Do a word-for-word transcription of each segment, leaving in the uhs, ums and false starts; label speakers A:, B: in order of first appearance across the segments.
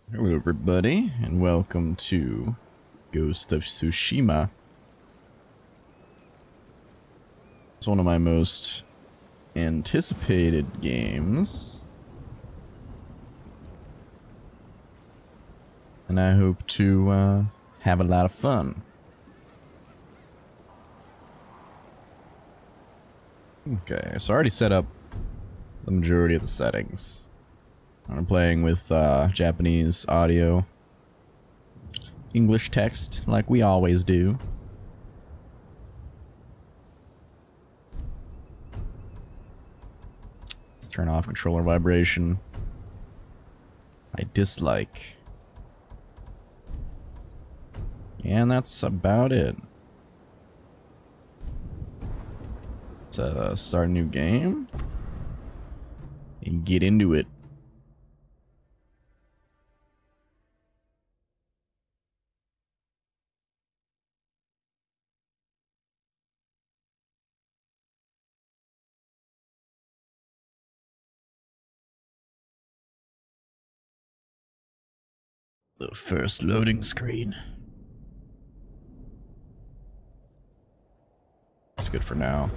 A: Hello everybody, and welcome to Ghost of Tsushima. It's one of my most anticipated games. And I hope to uh, have a lot of fun. Okay, so I already set up the majority of the settings. I'm playing with uh, Japanese audio, English text, like we always do. Let's turn off controller vibration. I dislike. And that's about it. Let's uh, start a new game and get into it. The first loading screen. That's good for now.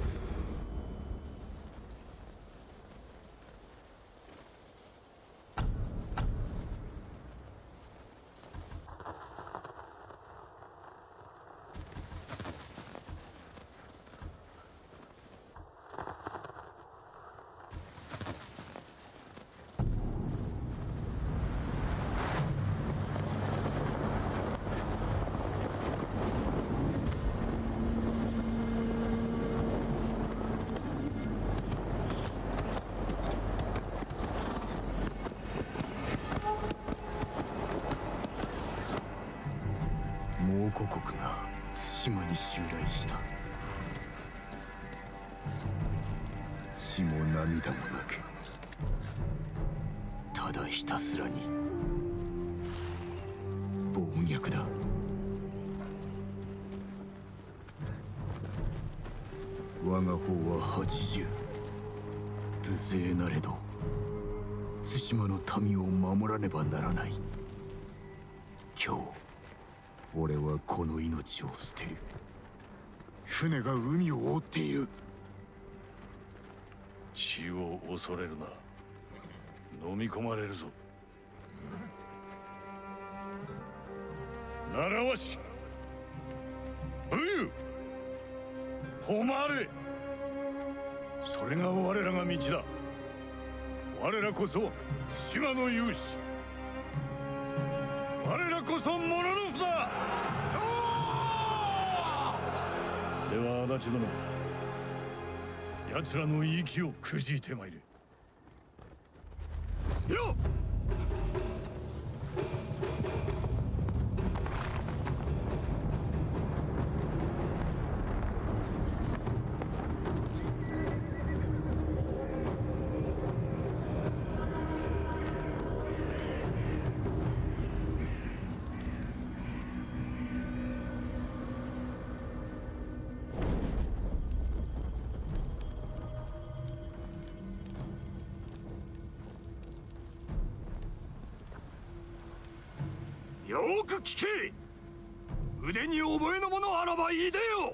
B: よく聞け。腕に覚えのものあらばいいでよ。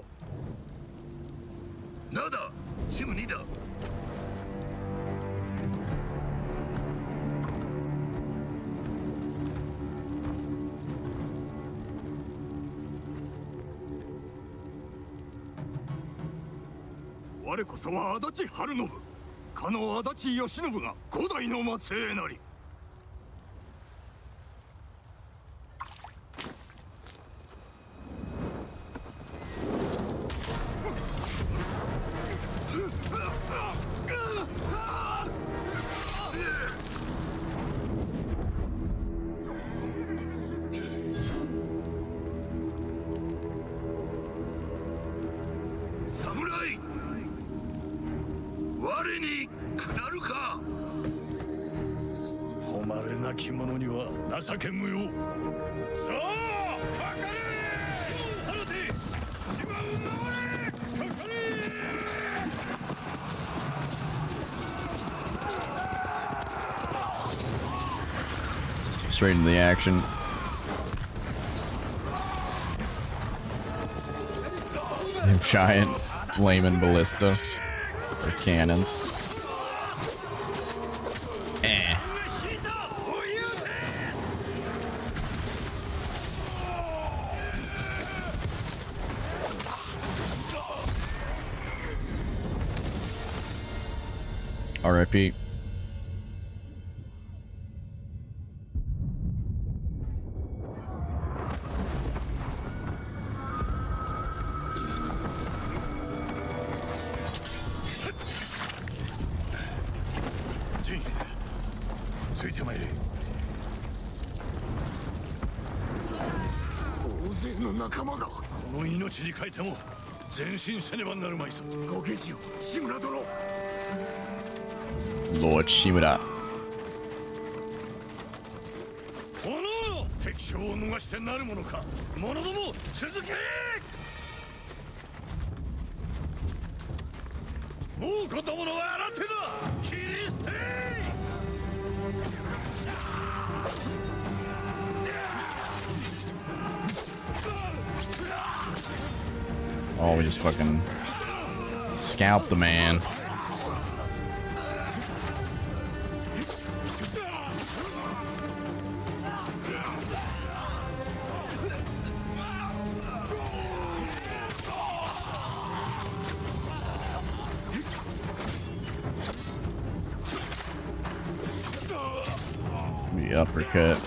B: なだ、チムにだ。我こそは足立晴信、かの足立義信が五代の末裔なり。情け無用。さあ、かかれ。離せ。島を守れ。かかれ。
A: straight into the action. Giant flaming ballista or cannons. Eh. R I P. Lord Shimura.
B: 敵将を逃してなるものか。者ども続け。もう子供のは新手だ。切り捨て。
A: Oh, we just fucking scalped the man. The uppercut.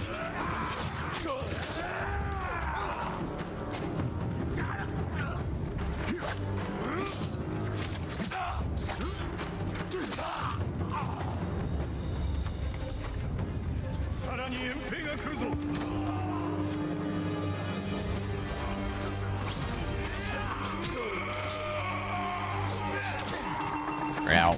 A: Ow.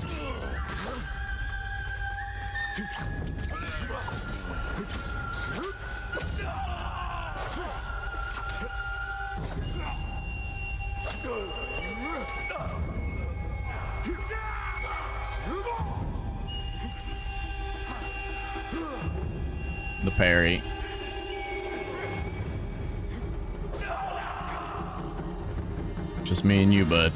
A: The parry. Just me and you, bud.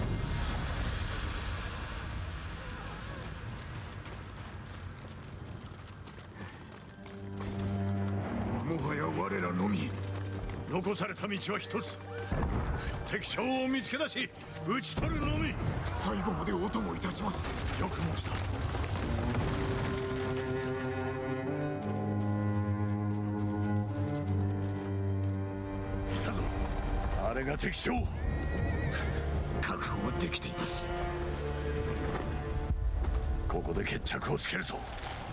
B: 残された道は一つ。敵将を見つけ出し討ち取るのみ。最後までお供いたします。よく申した。来たぞ。あれが敵将。覚悟はできています。ここで決着をつけるぞ。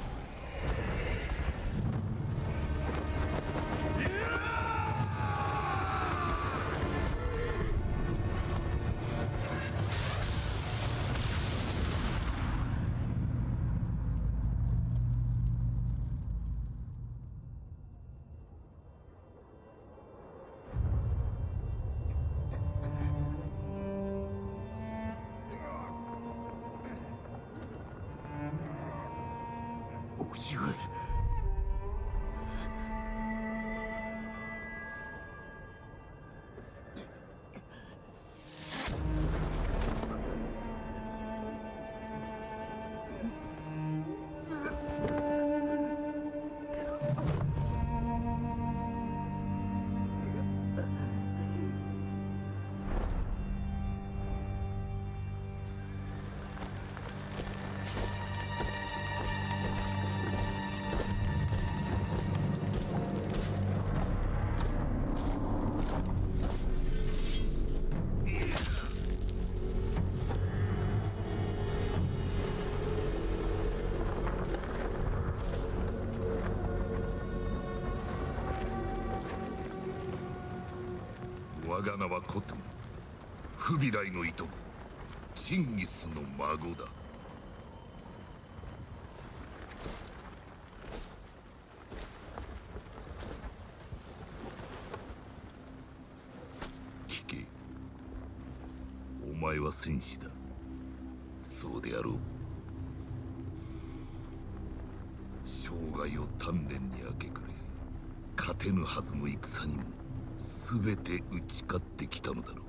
B: 我が名はコトン、フビライのいとこ、チンギスの孫だ。聞け、お前は戦士だ。そうであろう。生涯を鍛錬に明け暮れ、 勝てぬはずの戦にも全て打ち勝ってきたのだろ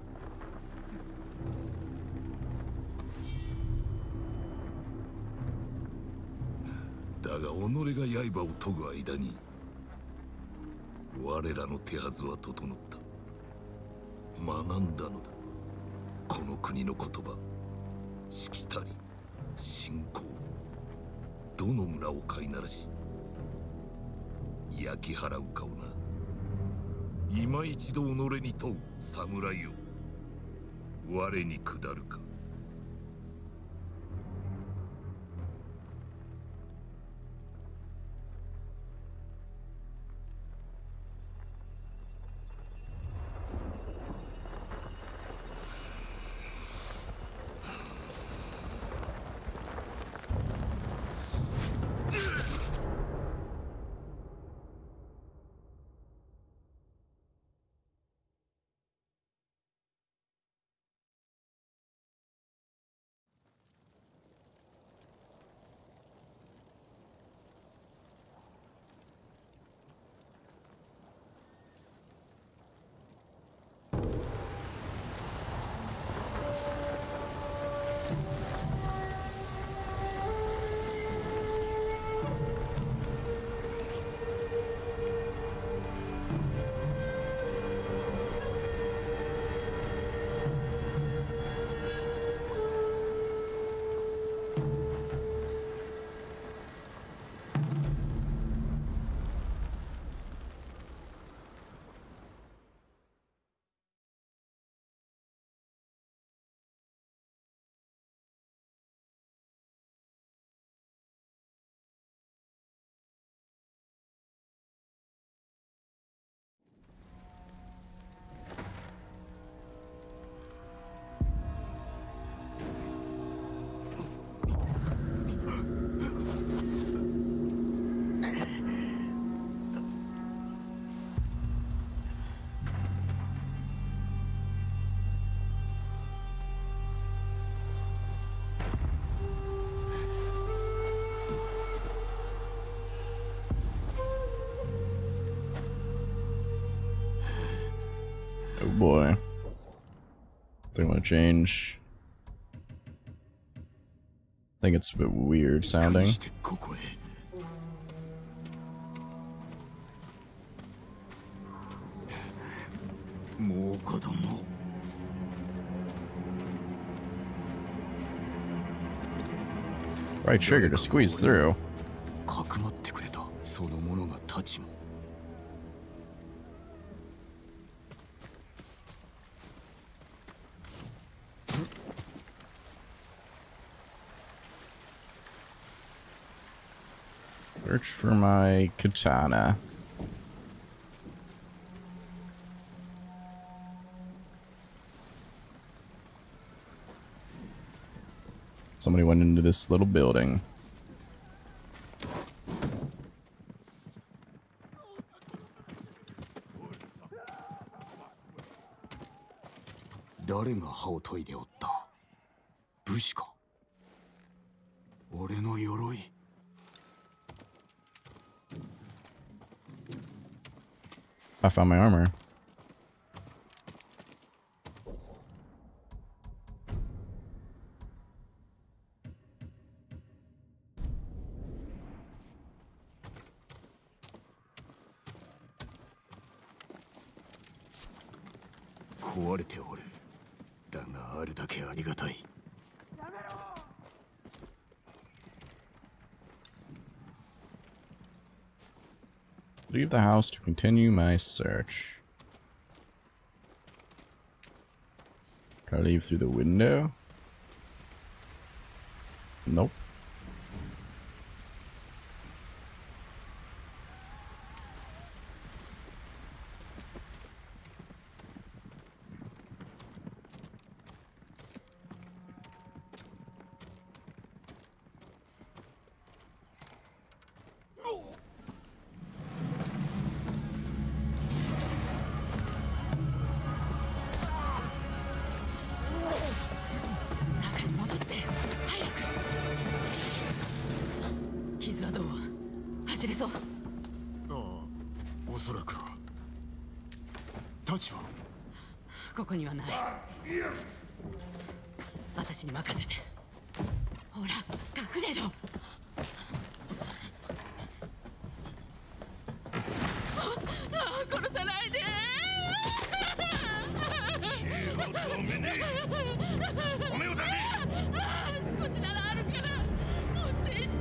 B: う。だが己が刃を研ぐ間に我らの手はずは整った。学んだのだ。この国の言葉、しきたり、信仰、どの村を飼いならし焼き払うかをな。今一度己に問う侍よ、我に下るか。
A: Oh boy. They want to change. I think it's a bit weird sounding. Right trigger to squeeze through. Search for my katana. Somebody went into this little building. I found my armor. Leave the house to continue my search. Can I leave through the window? Nope.
C: おそらくは。タチは
D: ここにはない。私に任せて。ほら隠れろ。ああ、殺さないで。
B: シェはダメね。骨を出せ。
D: 少しならあるから持って行って。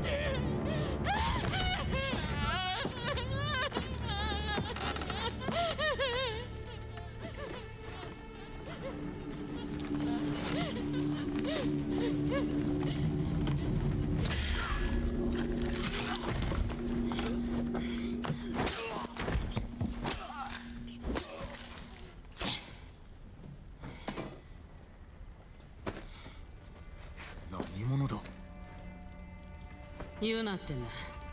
C: 何者だ。
D: 言うなってんだ。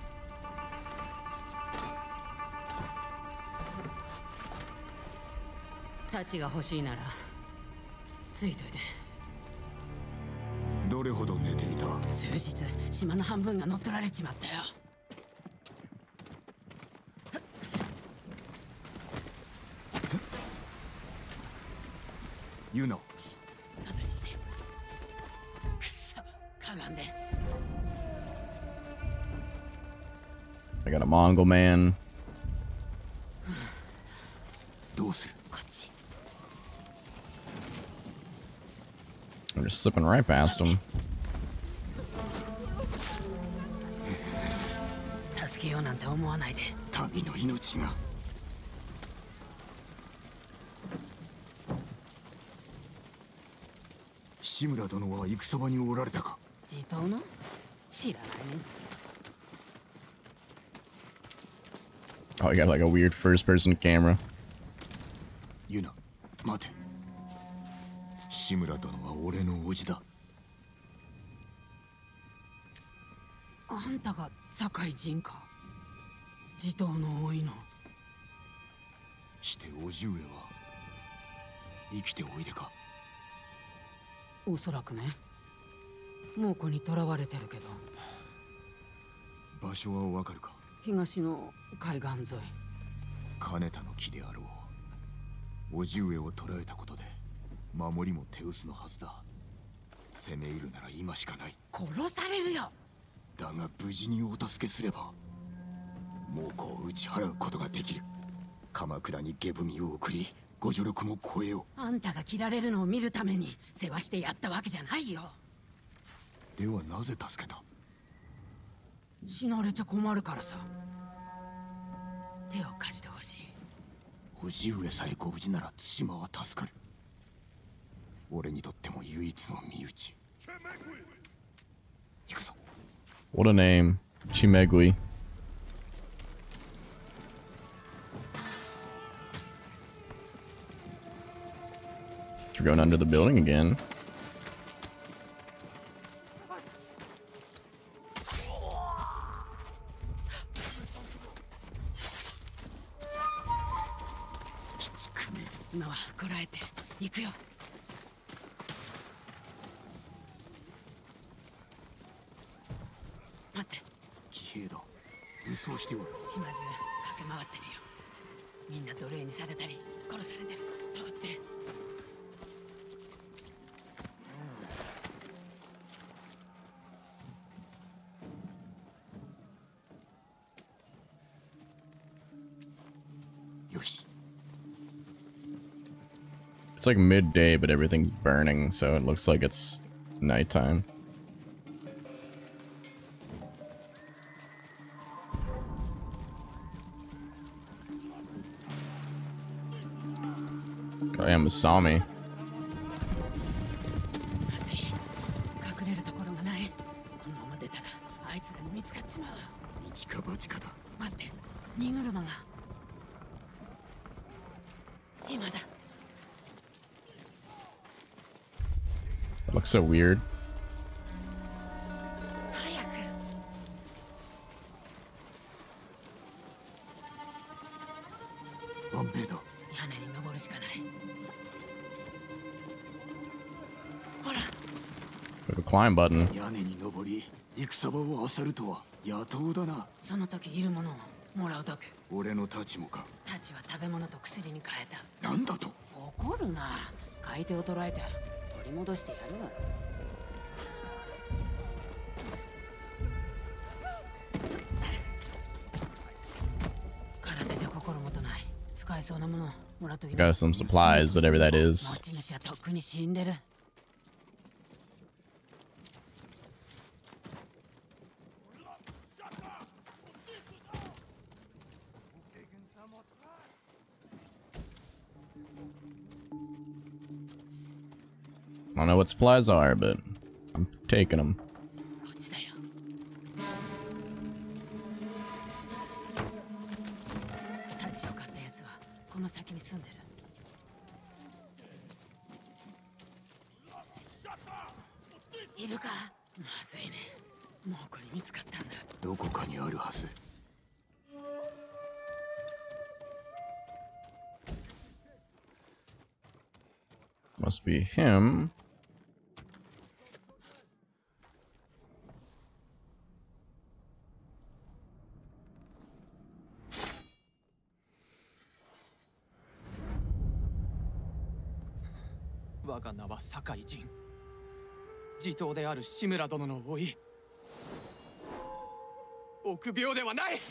D: タチが欲しいならついといて。
C: どれほど寝ていた。
D: 数日、島の半分が乗っ取られちまったよ。
C: ユナ。
D: 後にして。くそ、かがんで。
A: I got a Mongol man.
C: どうする。
D: こっち。
A: I'm just slipping right past him.
D: 助けようなんて思わないで。
C: 民の命が。志村殿は戦場におられたか。
D: 地頭の知らないね。
A: Oh, you got like a weird first-person camera.
C: ユナ、待て。志村殿は俺の叔父だ。
D: あんたが堺人か。地頭の多いの。
C: して叔父上は生きておいでか。
D: おそらくね。猛虎に囚われてるけど。
C: 場所はわかるか。
D: 東の海岸沿い。
C: 金田の木であろう。叔父上を捕らえたことで守りも手薄のはずだ。攻め入るなら今しかない。
D: 殺されるよ。
C: だが無事にお助けすれば猛虎を打ち払うことができる。鎌倉に下踏みを送りご助力も超えよう。
D: あんたが切られるのを見るために世話してやったわけじゃないよ。
C: ではなぜ助けた。
D: 死なれちゃ困るからさ。手を貸してほしい。
C: 叔父上さえご無事なら対馬は助かる。俺にとっても唯一の身内。行くぞ。
A: What a name. Chimegui. You're going under the building again.
C: きつくね。
D: 今はこらえて行くよ。待って。
C: 騎兵だ。武装しておる。
D: 島中駆け回ってるよ。みんな奴隷にされたり殺されてる。通って。
C: よし。
A: It's like midday, but everything's burning, so it looks like it's nighttime. Oh yeah, Masami.
D: まずい。隠れるところがない。このまま出たらあいつらに見つかっちまう。
C: 一か八かだ。
D: 待って。荷車が。今だ。
A: It looks so weird.
D: 早く。
C: 万兵だ。
D: 屋根に登るしかない。ほら。
A: There's a climb button.
C: 屋根に登り戦場を漁るとは野党だな。
D: その時いるものをもらうだけ。
C: 俺の太刀もか。
D: 太刀は食べ物と薬に変えた。
C: なんだと。
D: 怒るな。買い手を捕らえて取り戻してやるわ。体じゃ心もとない。使えそうなものもらっときな。
A: Got some supplies, whatever that
D: 持
A: is.
D: ち主はとっくに死んでる。
A: I don't know what supplies are, but I'm taking them.
D: こっちだよ。太刀を買ったやつはこの先に住んでる。いるか。まずいね。もうこれ見つかったんだ。
C: どこかにあるはず。
A: Must be him.
E: Waga na wa Sakai Jin. 地頭である志村殿の甥。臆病ではない。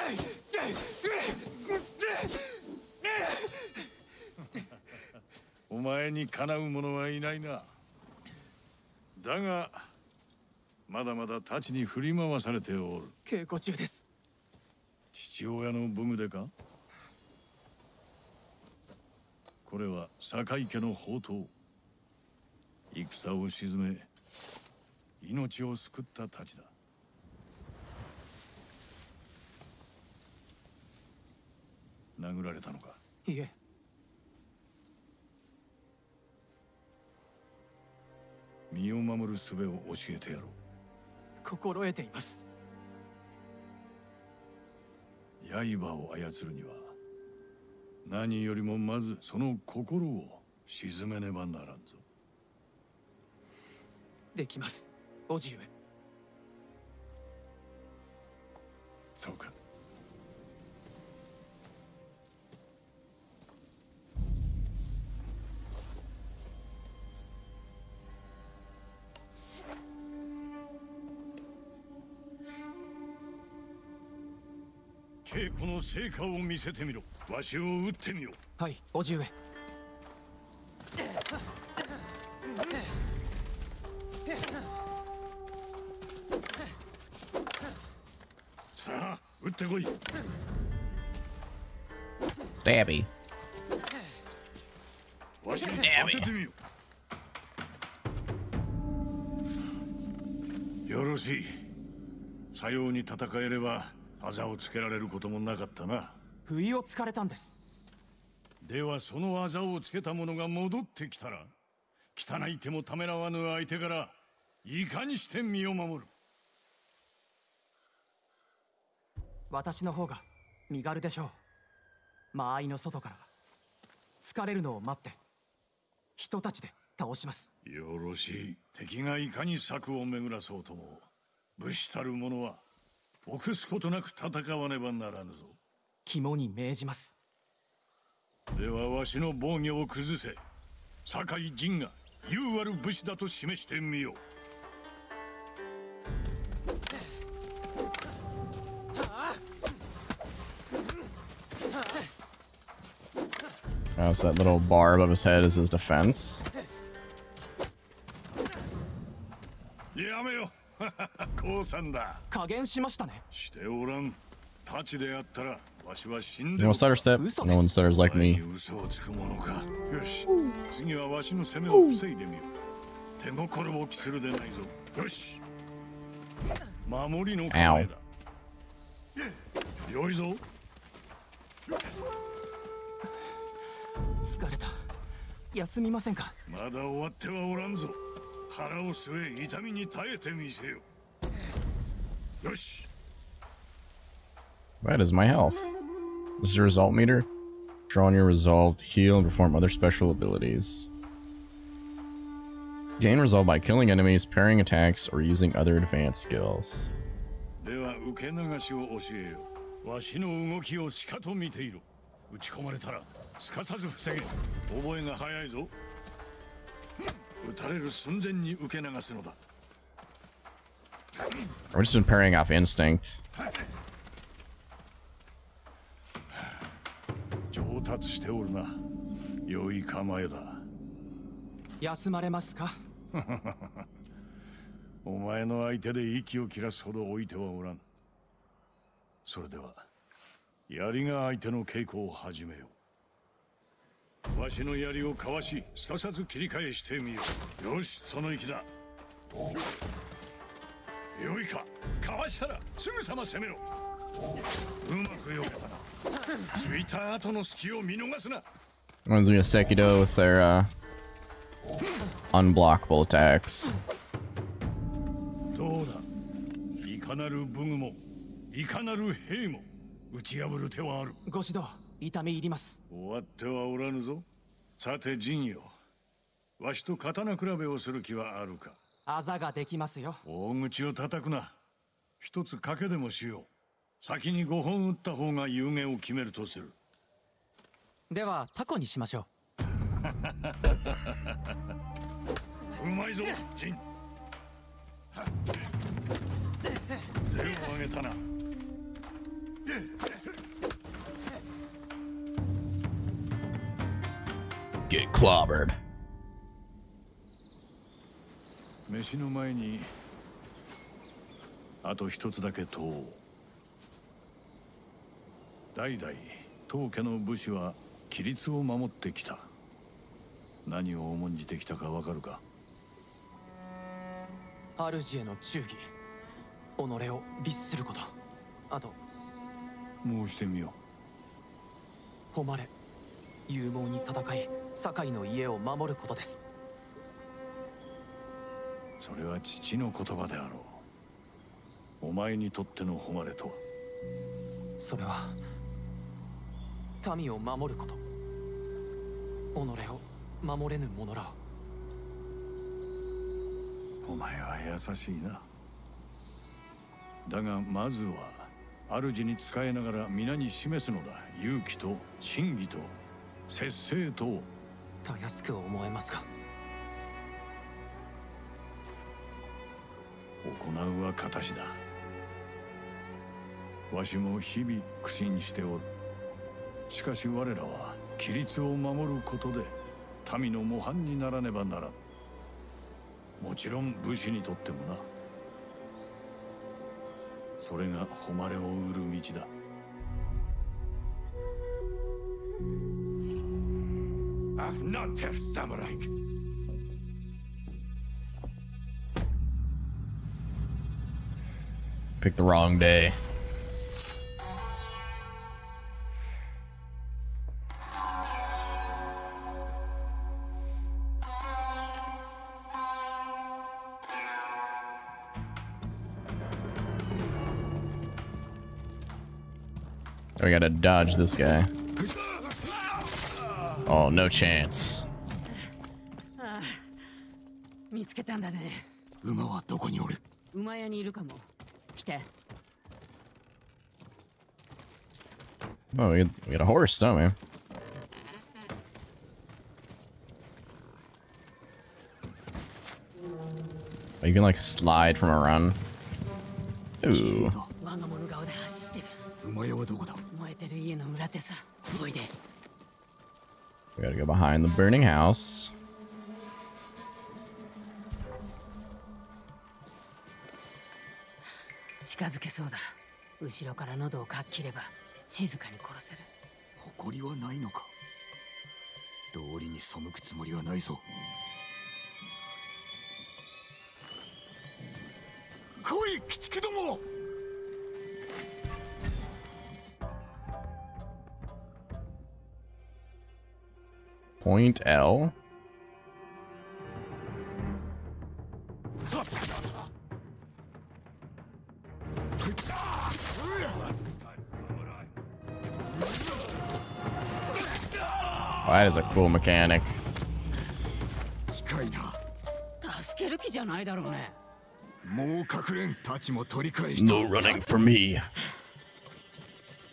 B: お前にかなう者はいないな。だがまだまだ太刀に振り回されておる。
E: 稽古中です。
B: 父親の武具でか。これは堺家の宝刀。戦を鎮め命を救った太刀だ。殴られたのか。
E: いえ。
B: 身を守る術を教えてやろう。
E: 心得ています。
B: 刃を操るには何よりもまずその心を鎮めねばならんぞ。
E: できます、叔父上。
B: そうか。稽古の成果を見せてみろ。わしを撃ってみよ。
E: はい、叔父上。
B: さあ、撃ってこい。
A: Stabby.
B: わしに当ててみよ。よろしい。さように戦えればあざをつけられることもなかったな。
E: 不意をつかれたんです。
B: ではそのあざをつけた者が戻ってきたら、汚い手もためらわぬ相手からいかにして身を守る。
E: 私の方が身軽でしょう。間合いの外から疲れるのを待って人たちで倒します。
B: よろしい。敵がいかに策を巡らそうとも武士たる者は臆すことなく戦わねばならぬぞ。
E: 肝に銘じます。
B: ではわしの防御を崩せ。堺陣が優ある武士だと示してみよう。
A: Oh, so that little bar above his head is his defense.
B: やめよ。降参だ。
E: 加減しましたね。
B: しておらん。太刀であったらわしは死ん
A: You
B: で
A: know
B: お
A: what
B: った。
A: stutter step? No one stutters like
B: お前
A: me.
B: に嘘をつくものか。よし。次はわしの攻めを防いでみよう。手心を期するでないぞ。よし。守りの構えだ。よいぞ。
E: 疲れた。休みませんか。
B: まだ終わってはおらんぞ。腹を据え痛みに耐えてみせよ。よし。
A: That is my health. This is your result meter. Draw on your resolve to heal and perform other special abilities. Gain resolve by killing enemies, parrying attacks, or using other advanced skills.
B: では受け流しを教えよう。
F: わしの動きをしかと見ていろ。撃ち込まれたらすかさず防げ。覚えが早いぞ。撃たれる寸前に受け流すのだ。
A: We're just been pairing off instinct.
F: 上達しておるな。良い構えだ。
E: 休まれますか？
F: お前の相手で息を切らすほど置いてはおらん。それでは槍が相手の稽古を始めよう。わしの槍をかわし、すかさず切り返してみよう。よし、その息だ。よいか、かわしたらすぐさま攻めろ。うまくよけたな。ついた後の隙を見逃すな。
A: One's gonna Sekido with their uh, unblockable attacks.
F: どうだ。いかなる武具もいかなる兵も打ち破る手はある。
E: ご指導痛み入ります。
F: 終わってはおらぬぞ。さて陣よ、わしと刀比べをする気はあるか。
E: あざができますよ。
F: 大口を叩くな。一つ賭けでもしよう。先にごほん撃った方が有言を決めるとする。
E: ではタコにしましょ
F: う。うまいぞ陣。手を挙げたな。
A: Get clobbered.
F: 飯の前にあと一つだけ問おう。代々当家の武士は規律を守ってきた。何を重んじてきたかわかるか。
E: う。主への忠義、己を律すること、あと
F: 申してみよ
E: 誉れ、勇猛に戦い堺の家を守ることです。
F: う。それは父の言葉であろう。お前にとっての誉れとは。
E: それは民を守ること、己を守れぬ者らを。
F: お前は優しいな。だがまずは主に仕えながら皆に示すのだ。勇気と真偽と節制と。
E: たやすく思えますが。
F: 行うは形だ。わしも日々苦心しておる。しかし我らは規律を守ることで民の模範にならねばならん。もちろん武士にとってもな。それが誉れを売る道だ。Afnater Samurai.
A: Picked the wrong day. We gotta dodge this guy. Oh, no chance.
D: 見つけたんだね。
C: 馬はどこにおる？
D: 馬屋にいるかも。来て。
A: Oh, we got, we got a horse, don't we? Oh, you can like slide from a run. Ooh.
D: 我が物顔で走ってる。
C: 馬屋はどこだ？
D: 燃えてる家の裏手さ。おいで。
A: We gotta go behind the burning house.
D: 近づけそうだ。後ろから喉をかっ切れば静かに殺せる。
C: 誇りはないのか？道理に背くつもりはないぞ。来い、鬼畜ども！
A: Point L. Oh, that is a cool mechanic.
C: 近いな。
D: 助ける気じゃないだろうね。
C: もう隠れん。太刀も取り返した。
A: No running for me.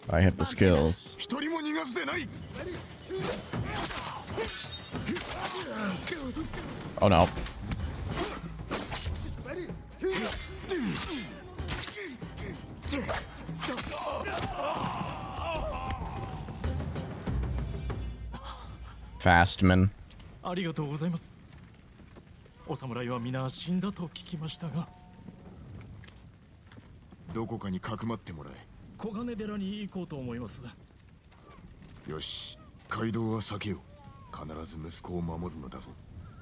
A: I hit the skills.
C: 一人も逃がすでない。
A: Oh no. Fastman.
G: ありがとうございます。お侍は皆死んだと聞きましたが。
C: どこかにかくまってもらえ。
G: 小金寺に行こうと思います。
C: よし、街道は避けよう。必ず息子を守るのだぞ。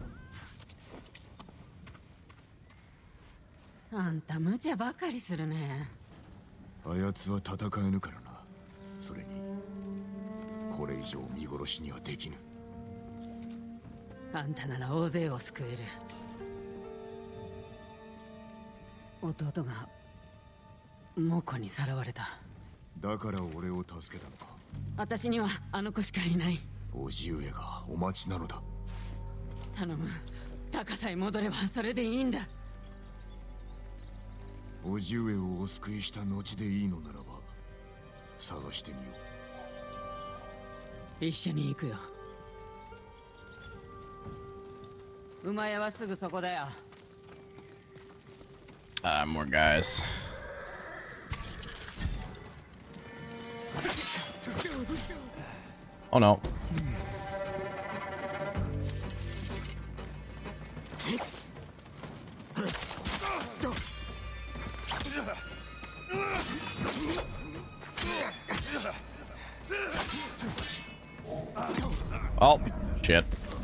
D: あんた無茶ばかりするね。
C: あやつは戦えぬからな。それにこれ以上見殺しにはできぬ。
D: あんたなら大勢を救える。弟が猛虎にさらわれた。
C: だから俺を助けたのか。
D: 私にはあの子しかいない。
C: 叔父上がお待ちなのだ。
D: 頼む、高さえ戻ればそれでいいんだ。
C: 叔父上をお救いした後でいいのならば探してみよ
D: う。一緒に行くよ。馬屋はすぐそこだよ。
A: Ah, uh, more guys. Oh no. Oh, shit.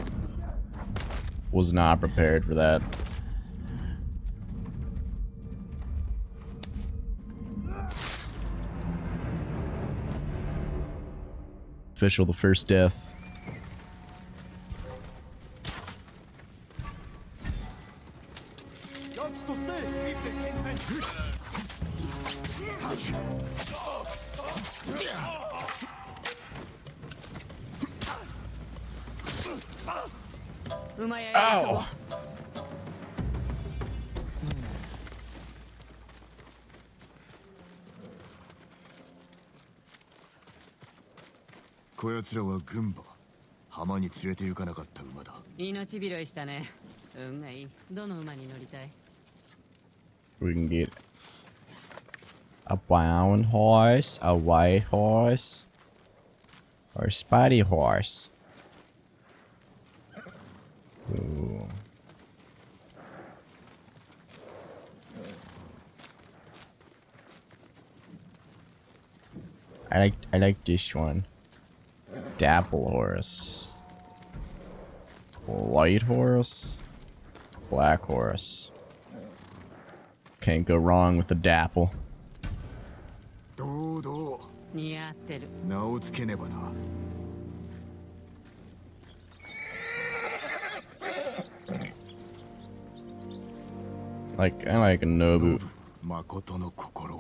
A: Was not prepared for that. Official, the first death. Ow!
C: こやつらは軍馬。浜に連れて行かなかった馬だ。
D: 命拾いしたね。運がいい。どの馬に乗りたい？
A: We can get a brown horse, a white horse, or a spotty horse. Ooh. I like I like this one. Dapple horse. White horse. Black horse. Can't go wrong with the dapple.
C: どうどう。
D: 似合ってる。
C: 名をつけねばな。
A: Like I like a Nobu.
C: 誠の心。